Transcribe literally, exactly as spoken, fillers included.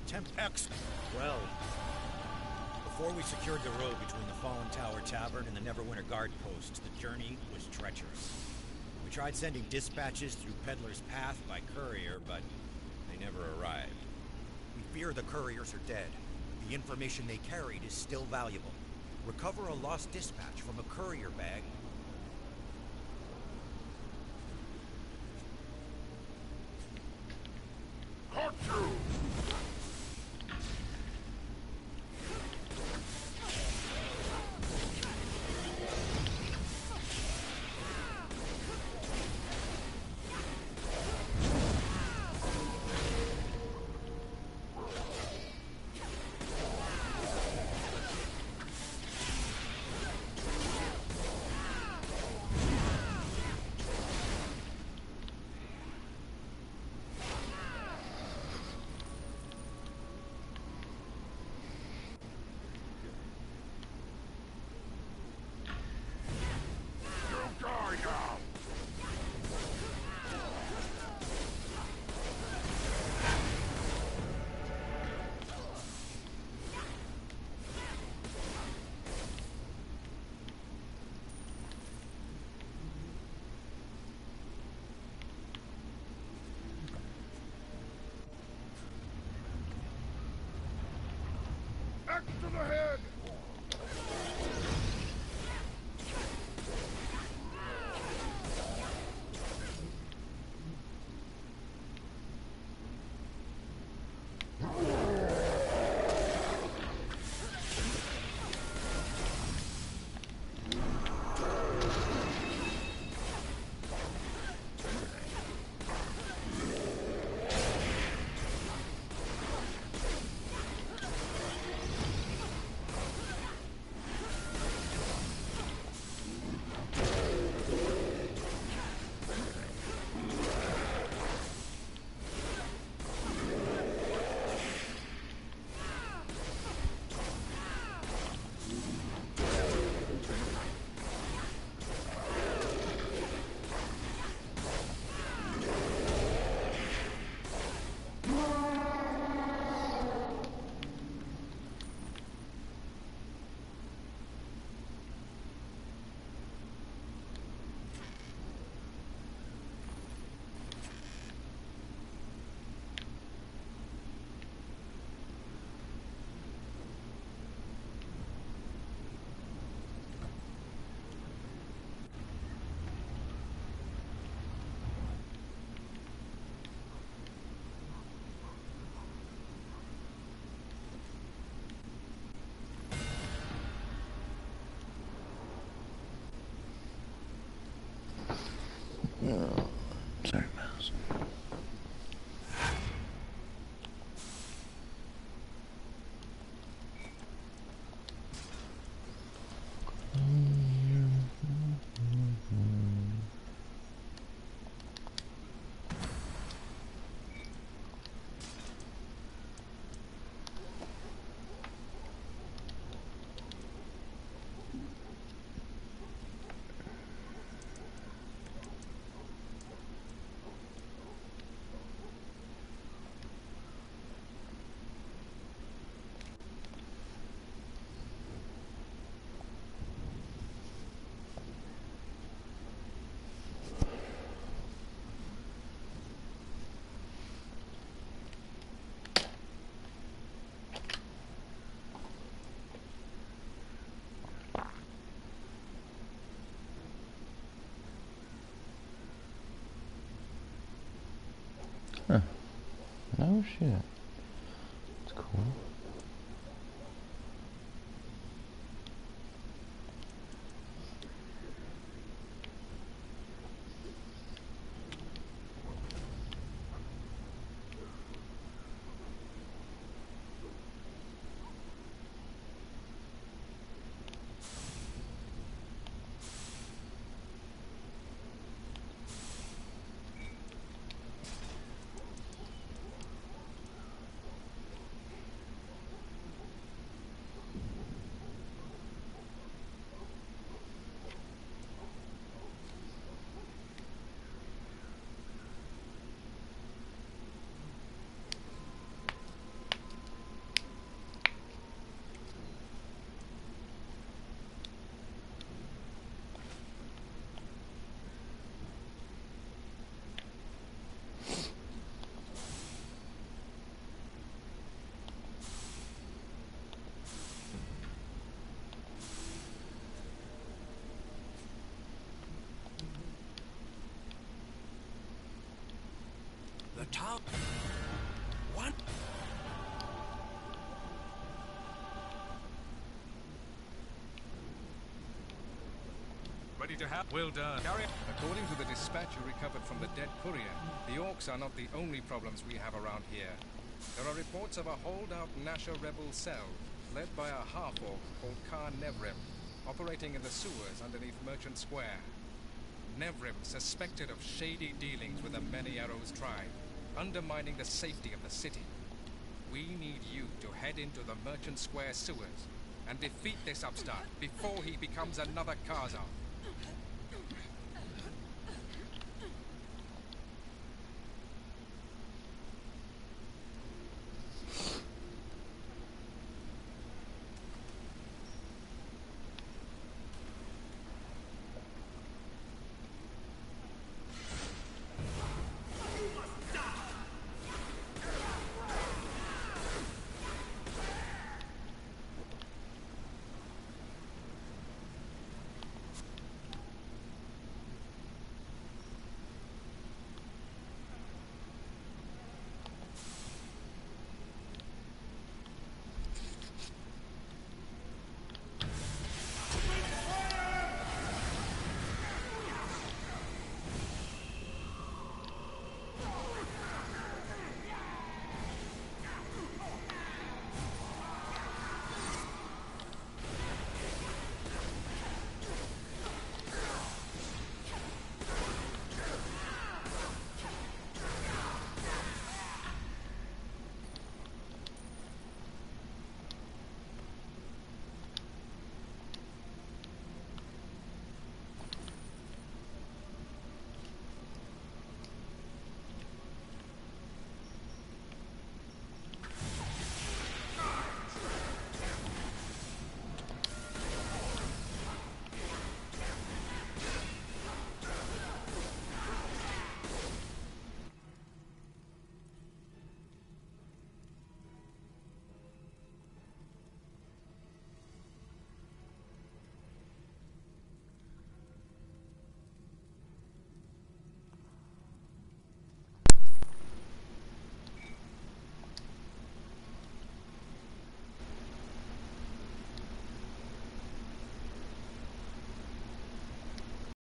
Temp X. Well, before we secured the road between the Fallen Tower Tavern and the Neverwinter Guard Post, the journey was treacherous. We tried sending dispatches through Peddler's Path by courier, but they never arrived. We fear the couriers are dead. The information they carried is still valuable. Recover a lost dispatch from a courier bag. Caught you! Axe to the head! Oh, sorry, mouse. Huh. No shit. That's cool. The town... What? Ready to have? Well done. Carry on. According to the dispatch you recovered from the dead courier, the orcs are not the only problems we have around here. There are reports of a holdout Nasher rebel cell, led by a half-orc called Khan Nevrim, operating in the sewers underneath Merchant Square. Nevrim suspected of shady dealings with the Many Arrows tribe, undermining the safety of the city. We need you to head into the Merchant Square sewers and defeat this upstart before he becomes another Karzar.